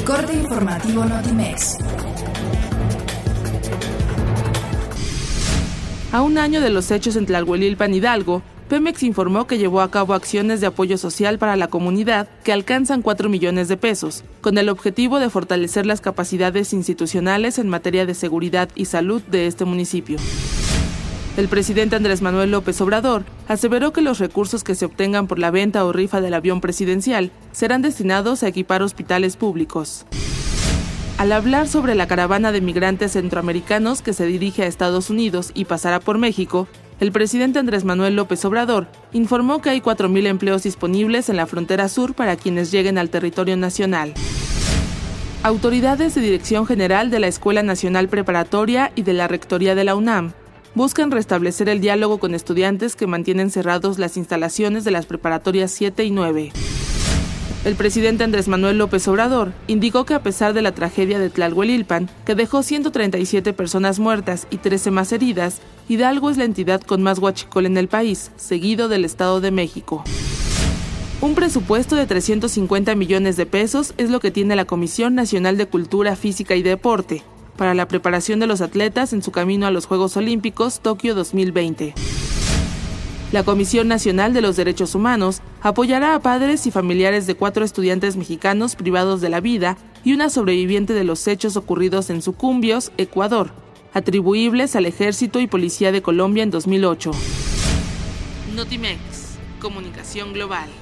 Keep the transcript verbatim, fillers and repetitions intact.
corte informativo Notimex. A un año de los hechos en Tlalhuelilpan, Hidalgo, Pemex informó que llevó a cabo acciones de apoyo social para la comunidad que alcanzan cuatro millones de pesos, con el objetivo de fortalecer las capacidades institucionales en materia de seguridad y salud de este municipio. El presidente Andrés Manuel López Obrador aseveró que los recursos que se obtengan por la venta o rifa del avión presidencial serán destinados a equipar hospitales públicos. Al hablar sobre la caravana de migrantes centroamericanos que se dirige a Estados Unidos y pasará por México, el presidente Andrés Manuel López Obrador informó que hay cuatro mil empleos disponibles en la frontera sur para quienes lleguen al territorio nacional. Autoridades de Dirección General de la Escuela Nacional Preparatoria y de la Rectoría de la UNAM buscan restablecer el diálogo con estudiantes que mantienen cerrados las instalaciones de las preparatorias siete y nueve. El presidente Andrés Manuel López Obrador indicó que a pesar de la tragedia de Tlalhuelilpan, que dejó ciento treinta y siete personas muertas y trece más heridas, Hidalgo es la entidad con más huachicol en el país, seguido del Estado de México. Un presupuesto de trescientos cincuenta millones de pesos es lo que tiene la Comisión Nacional de Cultura Física y Deporte para la preparación de los atletas en su camino a los Juegos Olímpicos Tokio dos mil veinte. La Comisión Nacional de los Derechos Humanos apoyará a padres y familiares de cuatro estudiantes mexicanos privados de la vida y una sobreviviente de los hechos ocurridos en Sucumbios, Ecuador, atribuibles al Ejército y Policía de Colombia en dos mil ocho. Notimex, Comunicación Global.